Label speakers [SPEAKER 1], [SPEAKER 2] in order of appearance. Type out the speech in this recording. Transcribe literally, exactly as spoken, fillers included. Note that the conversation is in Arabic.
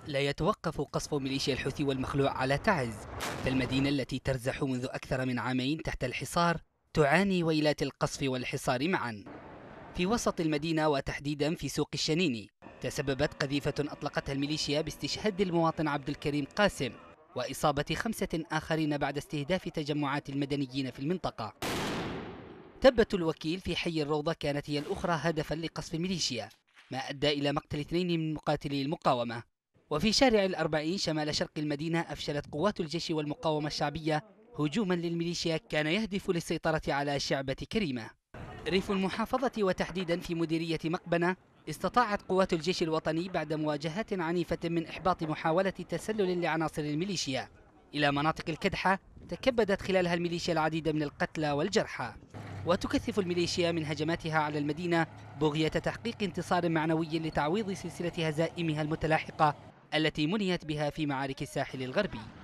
[SPEAKER 1] لا يتوقف قصف ميليشيا الحوثي والمخلوع على تعز، فالمدينة التي ترزح منذ أكثر من عامين تحت الحصار تعاني ويلات القصف والحصار معا. في وسط المدينة وتحديدا في سوق الشنيني تسببت قذيفة أطلقتها الميليشيا باستشهاد المواطن عبد الكريم قاسم وإصابة خمسة آخرين بعد استهداف تجمعات المدنيين في المنطقة. تبة الوكيل في حي الروضة كانت هي الأخرى هدفا لقصف الميليشيا، ما أدى إلى مقتل اثنين من مقاتلي المقاومة. وفي شارع الأربعين شمال شرق المدينة أفشلت قوات الجيش والمقاومة الشعبية هجوما للميليشيا كان يهدف للسيطرة على شعبة كريمة. ريف المحافظة وتحديدا في مديرية مقبنة استطاعت قوات الجيش الوطني بعد مواجهات عنيفة من إحباط محاولة تسلل لعناصر الميليشيا إلى مناطق الكدحة، تكبدت خلالها الميليشيا العديد من القتلى والجرحى. وتكثف الميليشيا من هجماتها على المدينة بغية تحقيق انتصار معنوي لتعويض سلسلة هزائمها المتلاحقة التي منيت بها في معارك الساحل الغربي.